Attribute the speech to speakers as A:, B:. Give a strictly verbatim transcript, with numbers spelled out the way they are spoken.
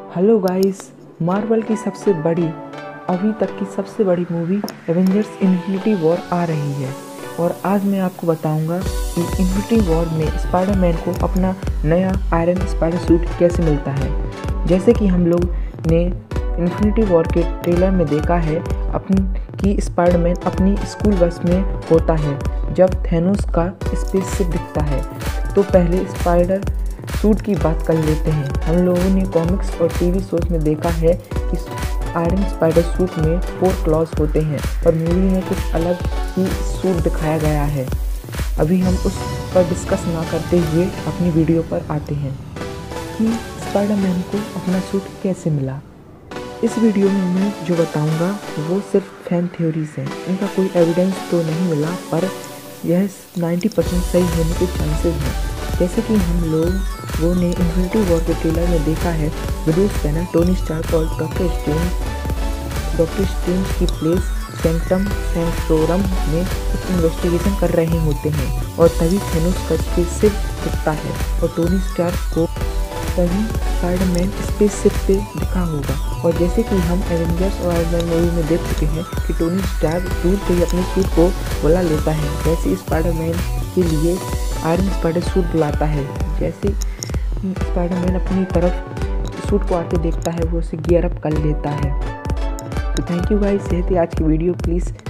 A: Hello guys, Marvel की सबसे बड़ी अभी तक की सबसे बड़ी मूवी एवेंजर्स इन्फिनिटी वॉर आ रही है और आज मैं आपको बताऊंगा कि इन्फिनिटी वॉर में स्पाइडरमैन को अपना नया आयरन स्पाइडर सूट कैसे मिलता है। जैसे कि हम लोग ने इन्फिनिटी वॉर के ट्रेलर में देखा है अपनी कि स्पाइडरमैन अपनी स्कूल बस में होता है जब थैनोस का स्पेसशिप दिखता है। तो पहले स्पाइडर सूट की बात कर लेते हैं। हम लोगों ने कॉमिक्स और टीवी शोज में देखा है कि आयरन स्पाइडर सूट में फोर क्लॉज होते हैं और मूवी में कुछ अलग ही सूट दिखाया गया है। अभी हम उस पर डिस्कस ना करते हुए अपनी वीडियो पर आते हैं कि स्पाइडरमैन को अपना सूट कैसे मिला। इस वीडियो में मैं जो बताऊंगा वो सिर्फ फैन थ्योरीज हैं, इनका कोई एविडेंस तो नहीं मिला, पर यह नाइन्टी परसेंट सही होने के चांसेस हैं। जैसे कि हम लोग वो ने इन्फिनिटी वॉर के ट्रेलर में देखा है ब्रूस बैनर, टोनी स्टार्क और डॉक्टर स्ट्रेंज डॉक्टर स्ट्रेंज की प्लेस सैंक्टम सैंक्टोरम में कुछ इन्वेस्टिगेशन कर रहे होते हैं और तभी थैनोस का स्पेसशिप दिखता है और टोनी स्टार्क को तभी स्पाइडरमैन स्पेसशिप पे दिखा होगा। और जैसे कि हम एवेंजर्स और आयरन मैन मूवी में देख चुके हैं कि टोनी स्टार्क दूर से ही अपने सूट को बुला लेता है, वैसे स्पाइडरमैन के लिए आयरन स्पाइडर सूट बुलाता है। जैसे स्पाइडरमैन अपनी तरफ सूट को आके देखता है वो उसे गियर अप कर लेता है। तो थैंक यू गाइस, ये थी आज की वीडियो। प्लीज़